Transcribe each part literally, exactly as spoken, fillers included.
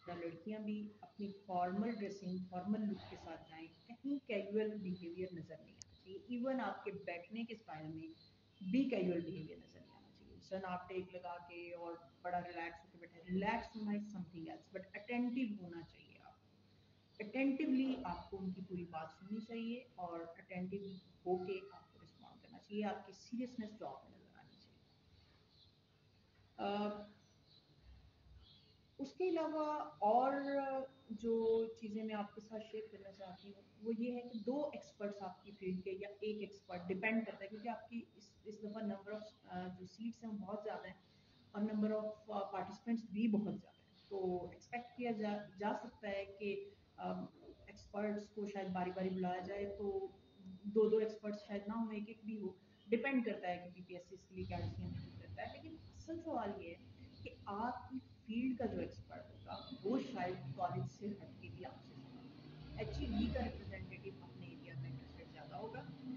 लड़कियां भी अपनी फॉर्मल ड्रेसिंग फॉर्मल लुक के साथ जाएं, कहीं कैजुअल बिहेवियर नजर नहीं आना चाहिए। इवन आपके बैठने के स्टाइल में भी कैजुअल बिहेवियर नजर नहीं आना चाहिए। सन आप टेक लगा के और बड़ा रिलैक्स होकर बैठे, रिलैक्स होना is something else, but attentive होना चाहिए। आप अटेंटिवली आपको उनकी पूरी बात सुननी चाहिए और अटेंटिव होके आपको रिस्पॉन्ड करना चाहिए, आपकी सीरियसनेस जॉब में नजर आनी चाहिए। उसके अलावा और जो चीज़ें मैं आपके साथ शेयर करना चाहती हूँ वो ये है कि दो एक्सपर्ट्स आपकी फील्ड के या एक एक्सपर्ट डिपेंड करता है, क्योंकि आपकी इस इस दफ़ा नंबर ऑफ जो सीट्स हैं वो बहुत ज़्यादा हैं और नंबर ऑफ पार्टिसिपेंट्स भी बहुत ज़्यादा है। तो एक्सपेक्ट किया जा जा सकता है कि एक्सपर्ट्स को शायद बारी बारी बुलाया जाए, तो दो दो एक्सपर्ट्स शायद ना हो, एक एक भी हो। डिपेंड करता है कि बीपीएससी इसके लिए क्या डिसीजन करता है। लेकिन असल सवाल ये है कि आपकी फील्ड का जो एक्सपर्ट होगा वो शायद कॉलेज से हट के भी आपसे सवाल, एचईडी का रिप्रेजेंटेटिव अपने एरिया में इंटरेस्टेड ज़्यादा होगा।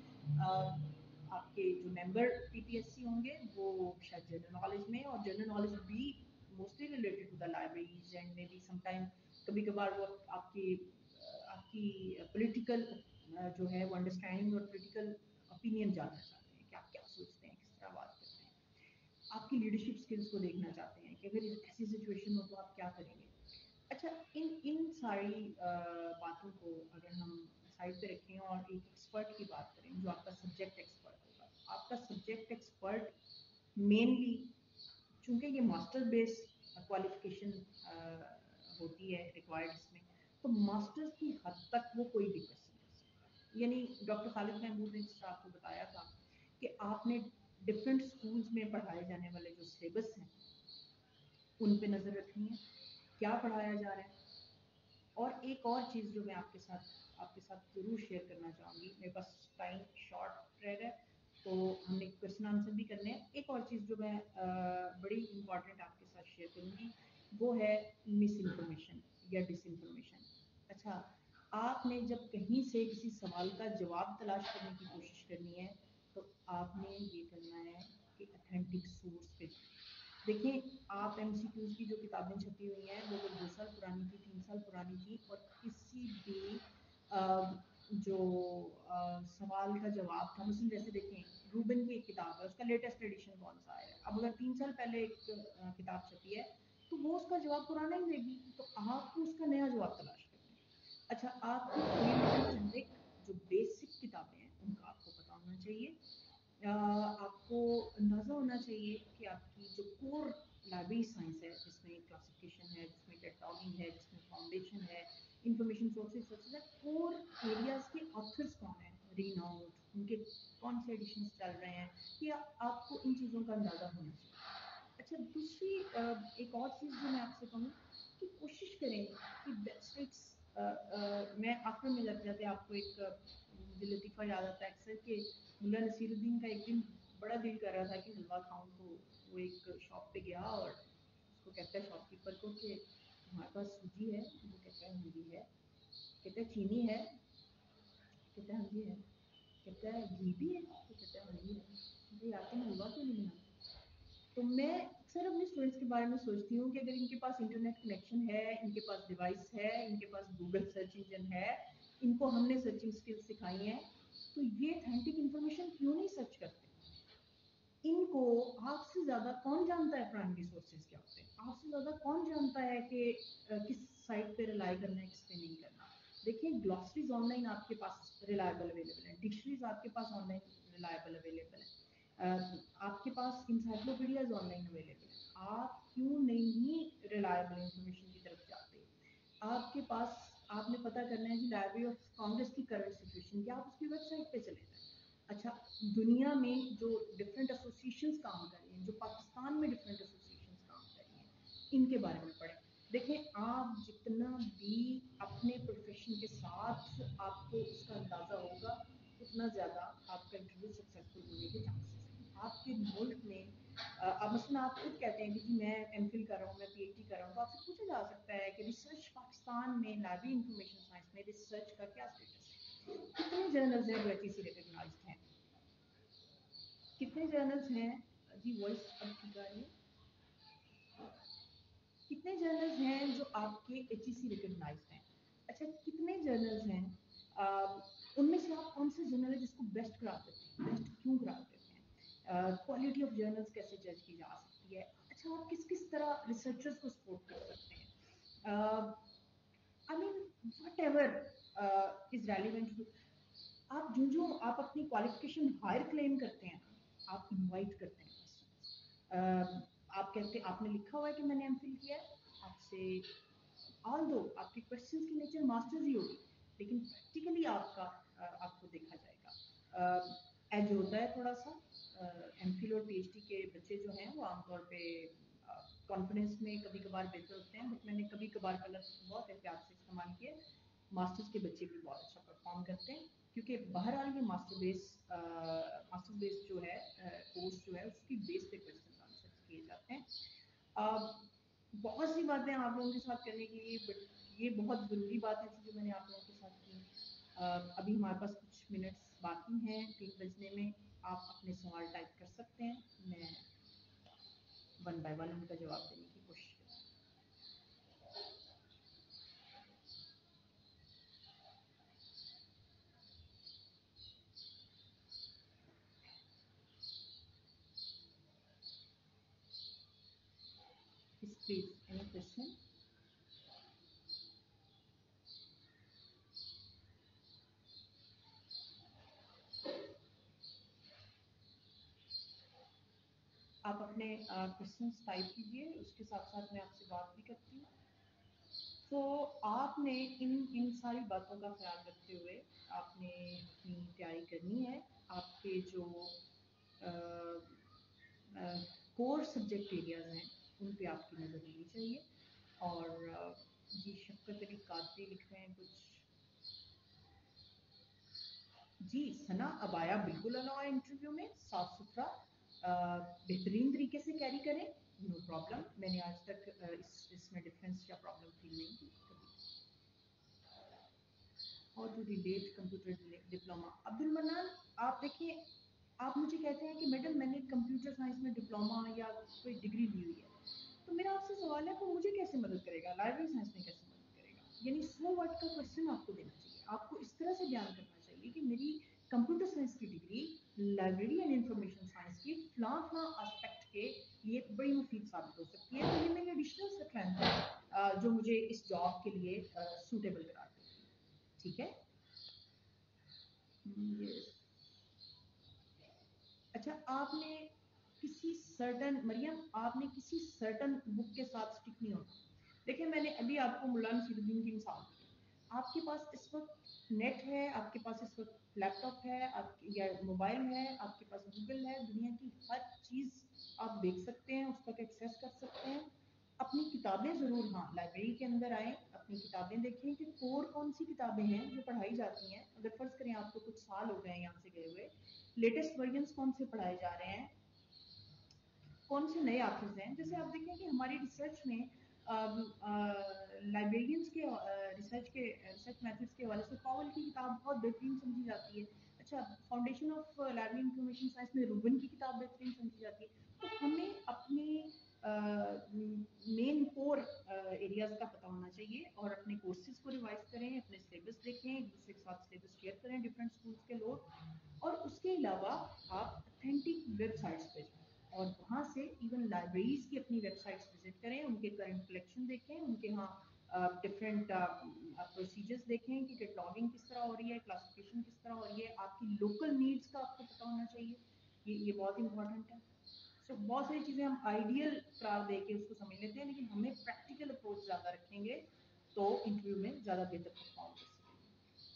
अ, आपके जो मेंबर पीपीएससी होंगे वो शायद जनरल नॉलेज में, और जनरल नॉलेज भी mostly related to the libraries and may be sometime कभी कभार वो आपकी आपकी पॉलिटिकल जो है वो अंडरस्टैंडिंग और पॉलिटिकल ओपिनियन जानना चाहते हैं कि आप क्या सोचते हैं, किस तरह बात करते हैं, आपकी लीडरशिप स्किल्स को देखना चाहते हैं कि अगर ऐसी सिचुएशन हो तो आप क्या करेंगे। अच्छा, इन इन सारी बातों को अगर हम साइड पे रखें और एक एक्सपर्ट की बात करें जो आपका सब्जेक्ट एक्सपर्ट होगा, आपका सब्जेक्ट एक्सपर्ट मेनली, चूंकि ये मास्टर बेस क्वालिफिकेशन होती है रिक्वायर्ड इसमें, तो मास्टर्स की हद तक वो कोई भी क्वेश्चन कर सकता है। यानी डॉक्टर खालिद महमूद ने जिस आपको बताया था कि आपने डिफरेंट स्कूल्स में पढ़ाए जाने वाले जो सिलेबस हैं उन पे नज़र रखनी है, क्या पढ़ाया जा रहा है। और एक और चीज़ जो मैं आपके साथ आपके साथ ज़रूर शेयर करना चाहूँगी, मेरे पास टाइम शॉर्ट रह रहा है तो हमने क्वेश्चन आंसर भी करने हैं। एक और चीज़ जो मैं अ, बड़ी इंपॉर्टेंट आपके साथ शेयर करूँगी वो है मिस इन्फॉर्मेशन या डिस इन्फॉर्मेशन। अच्छा, आपने जब कहीं से किसी सवाल का जवाब तलाश करने की कोशिश करनी है तो आपने ये करना है कि ऑथेंटिक सोर्स पे जाएं। देखिए, आप एमसीक्यूज की जो किताबें छपी हुई हैं वो अगर दो साल पुरानी थी, तीन साल पुरानी थी, और किसी भी अ, जो अ, सवाल का जवाब था, मुझे जैसे देखें रूबन की एक किताब है, उसका लेटेस्ट एडिशन कौन सा आया है, अब अगर तीन साल पहले एक अ, किताब छपी है तो वो उसका जवाब पुराना ही देगी, तो आपको उसका नया जवाब तलाश करना है। अच्छा, आपकी फील्ड की चंद एक जो बेसिक किताबें हैं उनका आपको पता होना चाहिए। अ, आपको अंदाज़ा होना चाहिए कि आपकी जो कोर लाइब्रेरी साइंस है जिसमें क्लासिफिकेशन है, जिसमें कैटलॉगिंग है, जिसमें फाउंडेशन है, इंफॉर्मेशन सोर्सेज सोर्सेज है, कोर एरियाज के ऑथर्स कौन है, रीनाउंड, उनके कौन से एडिशंस चल रहे हैं, कि आपको इन चीज़ों का अंदाज़ा होना चाहिए। अच्छा, दूसरी अ, एक और चीज़ जो मैं आपसे कहूँ कि कोशिश करें कि वेबसाइट्स, मैं आखिर में जाते जाते आपको एक अ, मुझे लतीफ़ा याद आता है अक्सर कि मुल्ला नसीरुद्दीन का एक दिन बड़ा दिल कर रहा था कि हलवा खाऊं, तो वो एक शॉप पे गया और उसको कहता है शॉपकीपर को कि तुम्हारे पास सूजी है, वो कहता है हाँ जी है, कहता है चीनी है, कहता है हाँ जी है, कहता है घी भी है, तो कहता है हाँ जी है, कहता है यार तुम हलवा क्यों नहीं बनाते। तो मैं अक्सर अपने स्टूडेंट्स के बारे में सोचती हूँ कि अगर इनके पास इंटरनेट कनेक्शन है, इनके पास डिवाइस है, इनके पास गूगल सर्च इंजन है, इनको हमने सर्चिंग स्किल्स सिखाई हैं, तो ये ऑथेंटिक इन्फॉर्मेशन क्यों नहीं सर्च करते। इनको आपसे ज्यादा कौन जानता है प्राइमरी सोर्सेज क्या होते हैं, आपसे ज्यादा कौन जानता है कि अ, किस साइट पे रिलाई करना है, किस पे नहीं करना। देखिए, ग्लॉसरीज ऑनलाइन आपके पास रिलायबल अवेलेबल है, डिक्शनरीज आपके पास ऑनलाइन रिलायबल अवेलेबल है, अ, आपके पास इंसाइक्लोपीडियाज ऑनलाइन अवेलेबल है। आप क्यों नहीं रिलायबल इंफॉर्मेशन की तरफ जाते। आपके पास आपने पता करना है कि लाइब्रेरी ऑफ कांग्रेस की करंट सिचुएशन क्या, आप उसकी वेबसाइट पे चले जाएं। अच्छा, दुनिया में जो डिफरेंट एसोसिएशंस काम कर रही हैं, जो पाकिस्तान में डिफरेंट एसोसिएशंस काम कर रही हैं, इनके बारे में पढ़ें। देखें, आप जितना भी अपने प्रोफेशन के साथ आपको उसका अंदाजा होगा, उतना ज़्यादा आपका इंटरव्यू सक्सेसफुल होने के चांसेस हैं। आपके मुल्क में अ, अब मसलन आप खुद कहते हैं कि जी मैं एम फिल कर रहा हूँ, मैं पीएचडी कर रहा हूँ, तो आपसे पूछा जा सकता है कि रिसर्च पाकिस्तान में लाइब्रेरी इंफॉर्मेशन साइंस में रिसर्च का क्या स्टेटस है, कितने जर्नल्स हैं जो एच ई सी रिकग्नाइज्ड हैं, कितने जर्नल्स हैं। जी वॉइस अब ठीक आ रही है, कितने जर्नल्स हैं जो आपके एच ई सी रिकग्नाइज्ड हैं? अच्छा, कितने जर्नल्स हैं uh, उनमें से आप कौन से जर्नल है जिसको बेस्ट करार देते हैं? बेस्ट क्यों करार देते हैं? क्वालिटी ऑफ जर्नल्स कैसे जज की जा सकती है? अच्छा, आप किस किस तरह रिसर्चर्स को सपोर्ट कर सकते हैं? I mean whatever is relevant to, आप जो जो आप अपनी क्वालिफिकेशन हायर क्लेम करते हैं, आप इनवाइट करते हैं क्वेश्चंस। आप कहते हैं, आपने लिखा हुआ है कि मैंने एमफिल किया है, आपसे ऑल दो आपके क्वेश्चंस की नेचर मास्टर्स ही होगी, लेकिन प्रैक्टिकली आपका uh, आपको देखा जाएगा। एज uh, होता है थोड़ा सा, एमफिल uh, और पीएचडी के बच्चे जो हैं वो आमतौर पे कॉन्फिडेंस uh, में कभी कभार बेहतर होते हैं, बट मैंने कभी कभार का लफ्ज़ बहुत एहतियात से इस्तेमाल किया। मास्टर्स के बच्चे भी बहुत अच्छा परफॉर्म करते हैं, क्योंकि बहरहाल ये मास्टर बेस मास्टर बेस जो है कोर्स uh, जो है उसकी बेस पे क्वेश्चन आंसर किए जाते हैं। uh, बहुत सी बातें आप लोगों के साथ करने के लिए, बट ये बहुत ज़रूरी बातें थी जो मैंने आप लोगों के साथ की। uh, अभी हमारे पास कुछ मिनट्स बाकी हैं, तीन बजने में आप अपने सवाल टाइप कर सकते हैं, मैं वन बाय वन उनका जवाब देने की कोशिश करूँगी। Please, any question? आप अपने क्वेश्चंस टाइप कीजिए, उसके साथ साथ मैं आपसे बात भी करती हूँ। तो आपने इन इन सारी बातों का ख्याल रखते हुए आपने अपनी तैयारी करनी है। आपके जो कोर सब्जेक्ट एरियाज हैं उन पे आपकी नज़र होनी चाहिए। और जी शफकत अली कादरी लिख रहे हैं कुछ, जी सना अबाया बिल्कुल अलाउ है इंटरव्यू में, साफ सुथरा बेहतरीन तरीके से कैरी करें, नो प्रॉब्लम। मैंने आज तक इस इसमें डिफरेंस या प्रॉब्लम फील नहीं की कभी। How to relate computer diploma, Abdul Mannan आप देखिए, आप मुझे कहते हैं कि मैडम मैंने कंप्यूटर साइंस में डिप्लोमा या कोई डिग्री ली हुई है, तो मेरा आपसे सवाल है वो मुझे कैसे मदद करेगा, लाइब्रेरी साइंस में कैसे मदद करेगा? यानी सो व्हाट का क्वेश्चन आपको देना चाहिए। आपको इस तरह से बयान करना चाहिए कि मेरी कंप्यूटर साइंस की degree library and information science की फलां फलां एस्पेक्ट के लिए बड़ी मुफीद साबित हो सकती है, तो ये मेरी एडिशनल स्ट्रेंथ है जो मुझे इस जॉब के लिए सूटेबल करार देती है। ठीक है, अच्छा आपने किसी सर्टन, मरियम आपने किसी सर्टन बुक के साथ स्टिक नहीं होना। देखिए मैंने अभी आपको मुल्ला नसीरुद्दीन की मिसाल दी, आपके पास इस वक्त नेट है, आपके पास इस वक्त लैपटॉप है, आपके या मोबाइल है, आपके पास गूगल है, दुनिया की हर चीज़ आप देख सकते हैं, उस तक एक्सेस कर सकते हैं। अपनी किताबें ज़रूर, हाँ लाइब्रेरी के अंदर आए, अपनी किताबें देखें कि कोर कौन सी किताबें हैं जो पढ़ाई जाती हैं। अगर फ़र्ज़ करें आपको कुछ साल हो गए हैं यहाँ से गए हुए, लेटेस्ट वर्जन्स कौन से पढ़ाए जा रहे हैं, कौन से नए ऑथर्स हैं। जैसे आप देखें कि हमारी रिसर्च में लाइब्रेरियंस के रिसर्च के रिसर्च मेथड्स के हवाले से पॉवेल की किताब बहुत बेहतरीन समझी जाती है। अच्छा, foundation of library information science में रूबन की किताब बेहतरीन समझी जाती है। तो हमें अपने मेन कोर एरियाज का पता होना चाहिए और अपने कोर्सेज को रिवाइज करें, अपने सिलेबस देखें, एक दूसरे के साथ सिलेबस शेयर करें डिफरेंट स्कूल्स के लोग, और उसके अलावा आप ऑथेंटिक वेबसाइट्स पे जाएं और वहाँ से इवन लाइब्रेरीज की अपनी वेबसाइट्स विजिट करें, उनके करंट कलेक्शन देखें, उनके यहाँ डिफरेंट प्रोसीजर्स देखें कि कैटलॉगिंग किस तरह हो रही है, क्लासिफिकेशन किस तरह हो रही है, आपकी लोकल नीड्स का आपको पता होना चाहिए, ये ये बहुत इंपॉर्टेंट है। सो so, बहुत सारी चीज़ें हम आइडियल करार दे के उसको समझ लेते हैं, लेकिन हमें प्रैक्टिकल अप्रोच ज़्यादा रखेंगे तो इंटरव्यू में ज़्यादा बेहतर परफॉर्म कर सकेंगे।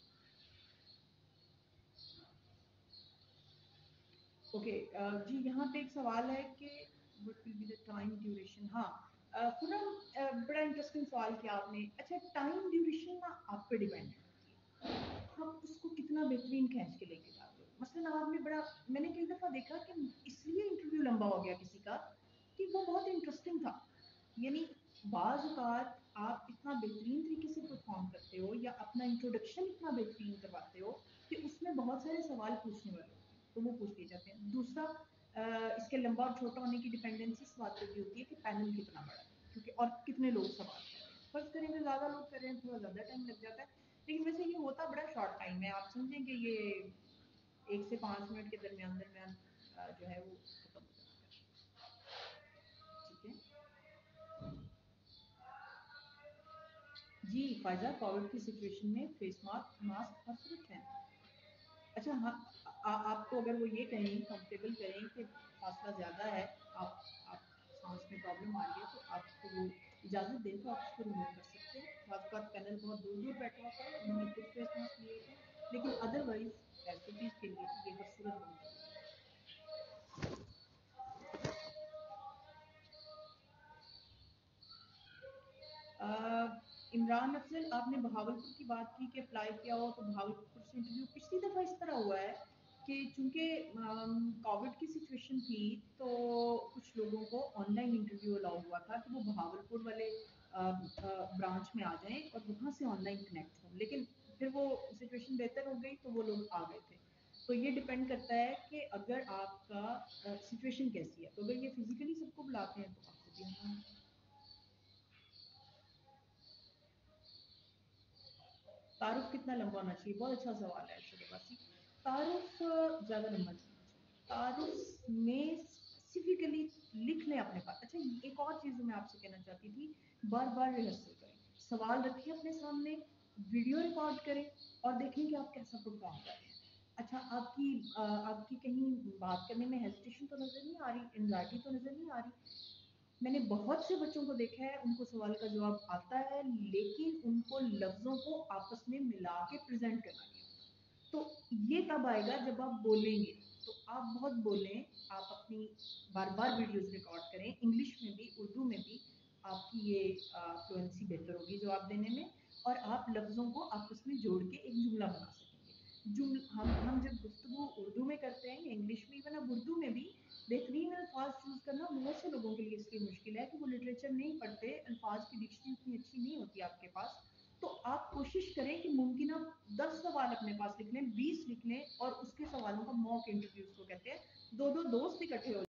ओके okay, uh, जी यहाँ पे एक सवाल है कि what will be the time duration. हाँ पूनम, uh, uh, बड़ा इंटरेस्टिंग सवाल किया आपने। अच्छा, टाइम ड्यूरेशन ना आप पे डिपेंड है, हम उसको कितना बेहतरीन खींच के लेके जाते हो। मसलन आपने बड़ा, मैंने कई दफ़ा देखा कि इसलिए इंटरव्यू लंबा हो गया किसी का कि वो बहुत इंटरेस्टिंग था। यानी बाज़ औक़ात आप इतना बेहतरीन तरीके से परफॉर्म करते हो या अपना इंट्रोडक्शन इतना बेहतरीन करवाते हो कि उसमें बहुत सारे सवाल पूछने वाले होते हैं, तो वो पूछ लिए जाते हैं। दूसरा, इसके लंबा और छोटा होने की डिपेंडेंसी इस बात पर भी होती है कि पैनल कितना बड़ा है। क्योंकि और कितने लोग सवाल कर रहे हैं, फर्ज करें कि ज़्यादा लोग कर रहे हैं, थोड़ा ज़्यादा टाइम लग जाता है, लेकिन वैसे ये होता बड़ा शॉर्ट टाइम है, आप समझें कि ये एक से पाँच मिनट के दरमियान दरमियान जो है वो खत्म हो जाता है। ठीक है जी फायजा, कोविड की सिचुएशन में फेस मास्क मास्क मत रखें। अच्छा हाँ, आ, आपको अगर वो ये कहें, कंफर्टेबल करें कि फासला ज़्यादा है, आप आप सांस में प्रॉब्लम आ रही है, तो आपको वो इजाज़त दें तो आप उसको रिमूव कर सकते हैं। बाज़ बात पैनल बहुत दूर दूर बैठा होता है, उन्होंने खुद फेस मास्क लिए होते हैं, लेकिन अदरवाइज एसओपीज़ के लिए ये बदसूरत बहुत ज़रूरी है। अ, इमरान अफजल, आपने बहावलपुर की बात की कि अप्लाई किया हो, तो बहावलपुर से इंटरव्यू पिछली दफ़ा इस तरह हुआ है कि चूंकि कोविड की सिचुएशन थी, तो कुछ लोगों को ऑनलाइन इंटरव्यू अलाउ हुआ था कि वो बहावलपुर वाले ब्रांच में आ जाएं और वहाँ से ऑनलाइन कनेक्ट हों, लेकिन फिर वो सिचुएशन बेहतर हो गई तो वो लोग आ गए थे। तो ये डिपेंड करता है कि अगर आपका सिचुएशन कैसी है, तो अगर ये फिजिकली सबको बुलाते हैं तो आपको भी आना है। तारुफ कितना लंबा होना चाहिए, बहुत अच्छा सवाल है शुरुआती। तारुफ ज़्यादा लंबा नहीं होना चाहिए, तारुफ में स्पेसिफिकली लिख लें अपने पास। अच्छा एक और चीज़ मैं आपसे कहना चाहती थी, बार बार रिहर्सल करें, सवाल रखें अपने सामने, वीडियो रिकॉर्ड करें और देखें कि आप कैसा परफॉर्म कर रहे हैं। अच्छा आपकी आ, आपकी कहीं बात करने में हेजिटेशन तो नज़र नहीं आ रही, एंजाइटी तो नज़र नहीं आ रही। मैंने बहुत से बच्चों को देखा है, उनको सवाल का जवाब आता है, लेकिन उनको लफ्जों को आपस में मिला के प्रेजेंट करना नहीं आता। तो ये कब आएगा, जब आप बोलेंगे। तो आप बहुत बोलें, आप अपनी बार बार वीडियोस रिकॉर्ड करें, इंग्लिश में भी उर्दू में भी, आपकी ये फ्लुएंसी बेहतर होगी जवाब देने में, और आप लफ्जों को आपस में जोड़ के एक जुमला बना सकेंगे। जुम हम हम जब गुफ्तगू उर्दू में करते हैं, इंग्लिश में, इवन अब उर्दू में भी बेहतरीन अल्फाज चूज करना बहुत से लोगों के लिए इसलिए मुश्किल है कि वो लिटरेचर नहीं पढ़ते, अल्फाज की डिक्शनरी उतनी अच्छी नहीं होती आपके पास। तो आप कोशिश करें कि मुमकिन आप दस सवाल अपने पास लिख लें, बीस लिख लें, और उसके सवालों का मॉक इंटरव्यू उसको कहते हैं, दो दो दोस्त इकट्ठे हो